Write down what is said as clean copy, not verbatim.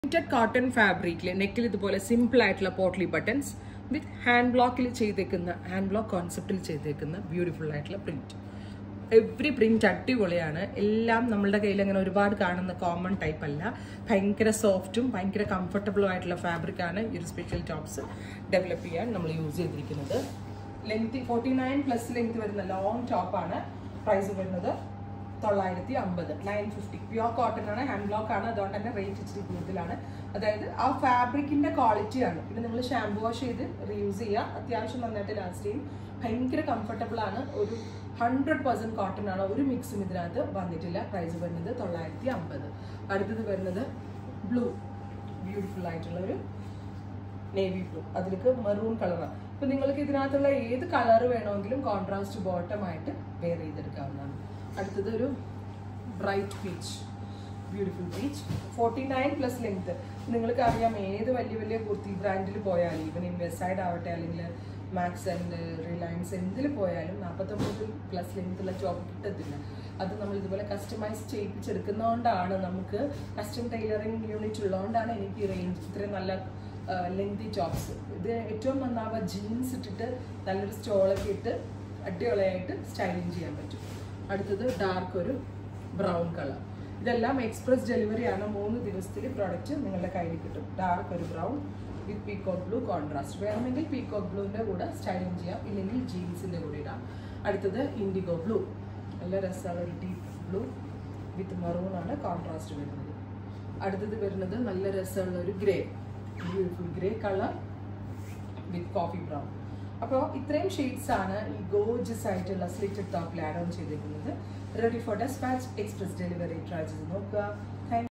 Printed cotton ഫാബ്രിക്കിൽ നെക്കിൽ ഇതുപോലെ സിമ്പിൾ ആയിട്ടുള്ള potli buttons with hand block കോൺസെപ്റ്റിൽ ചെയ്തേക്കുന്ന ബ്യൂട്ടിഫുൾ ആയിട്ടുള്ള പ്രിന്റ്. എവറി പ്രിന്റ് അടിപൊളിയാണ്. എല്ലാം നമ്മളുടെ കയ്യിൽ അങ്ങനെ ഒരുപാട് കാണുന്ന കോമൺ ടൈപ്പ് അല്ല. ഭയങ്കര സോഫ്റ്റും ഭയങ്കര കംഫർട്ടബിളും ആയിട്ടുള്ള ഫാബ്രിക് ആണ് ഈ ഒരു സ്പെഷ്യൽ ടോപ്സ് ഡെവലപ്പ് ചെയ്യാൻ നമ്മൾ യൂസ് ചെയ്തിരിക്കുന്നത്. ലെങ്ത് 49+ ലെങ്ത് വരുന്ന ലോങ് ടോപ്പാണ്. പ്രൈസ് വരുന്നത് 950, 950. പ്യുവർ കോട്ടൺ ആണ്, ഹാൻഡ് ബ്ലോക്ക് ആണ്, അതുകൊണ്ട് തന്നെ റേറ്റ് ഇച്ചിരി കൂടുതലാണ്. അതായത് ആ ഫാബ്രിക്കിന്റെ ക്വാളിറ്റിയാണ്. പിന്നെ നിങ്ങൾ ഷാംപൂ വാഷ് ചെയ്ത് റീയൂസ് ചെയ്യുക. അത്യാവശ്യം നന്നായിട്ട് ലാസ്റ്റ് ചെയ്യും. ഭയങ്കര കംഫർട്ടബിൾ ആണ്. ഒരു 100% കോട്ടൺ ആണ്. ഒരു മിക്സും ഇതിനകത്ത് വന്നിട്ടില്ല. പ്രൈസ് വരുന്നത് 950. അടുത്തത് വരുന്നത് ബ്ലൂ, ബ്യൂട്ടിഫുൾ ആയിട്ടുള്ള ഒരു നേവി ബ്ലൂ, അതിലേക്ക് മെറൂൺ കളറാണ്. ഇപ്പൊ നിങ്ങൾക്ക് ഇതിനകത്തുള്ള ഏത് കളർ വേണമെങ്കിലും കോൺട്രാസ്റ്റ് ബോട്ടം ആയിട്ട് വെയർ ചെയ്തെടുക്കാവുന്നതാണ്. അടുത്തത് ഒരു bright peach, beautiful peach, 49+ length. നിങ്ങൾക്ക് അറിയാം, ഏത് വലിയ വലിയ കുർത്തി ബ്രാൻഡിൽ പോയാലും, ഈവൻ ഇൻവെസ്റ്റൈഡ് ആവട്ടെ അല്ലെങ്കിൽ മാക്സ് ആൻഡ് റിലയൻസ് എന്തിൽ പോയാലും 49+ ലെങ്ത്തുള്ള ടോപ്പ് കിട്ടത്തില്ല. അത് നമ്മൾ ഇതുപോലെ കസ്റ്റമൈസ് ചെയ്യിപ്പിച്ചെടുക്കുന്നതുകൊണ്ടാണ്, നമുക്ക് കസ്റ്റം ടൈലറിംഗ് യൂണിറ്റ് ഉള്ളതുകൊണ്ടാണ് എനിക്ക് ഈ റേഞ്ച് ഇത്രയും നല്ല ലെങ്തി ടോപ്സ്. ഇത് ഏറ്റവും നന്നാവുക ജീൻസ് ഇട്ടിട്ട് നല്ലൊരു സ്റ്റോളൊക്കെ ഇട്ട് അടിപൊളിയായിട്ട് സ്റ്റൈലിങ് ചെയ്യാൻ പറ്റും. അടുത്തത് ഡാർക്ക് ഒരു ബ്രൗൺ കളർ. ഇതെല്ലാം എക്സ്പ്രസ് ഡെലിവറി ആണ്. 3 ദിവസത്തിൽ പ്രോഡക്റ്റ് നിങ്ങളുടെ കയ്യിൽ കിട്ടും. ഡാർക്ക് ഒരു brown with peacock blue contrast. വേണമെങ്കിൽ പീകോക്ക് ബ്ലൂവിൻ്റെ കൂടെ സ്റ്റൈലിങ് ചെയ്യാം, ഇല്ലെങ്കിൽ ജീൻസിൻ്റെ കൂടെ ഇടാം. അടുത്തത് ഇൻഡിഗോ ബ്ലൂ, നല്ല രസമുള്ള ഒരു ഡീപ്പ് ബ്ലൂ വിത്ത് മെറൂൺ ആണ് കോൺട്രാസ്റ്റ് വരുന്നത്. അടുത്തത് വരുന്നത് നല്ല രസമുള്ള ഒരു grey, beautiful grey colour with coffee brown. അപ്പോൾ ഇത്രയും ഷെയ്ഡ്സ് ആണ് ഈ ഗോർജിയസ് ആയിട്ടുള്ള സ്ലിറ്റഡ് ടോപ്പിൽ ആഡ് ഓൺ ചെയ്തിരിക്കുന്നത്. Ready for despatch, express delivery. Try ചെയ്ത് നോക്കുക.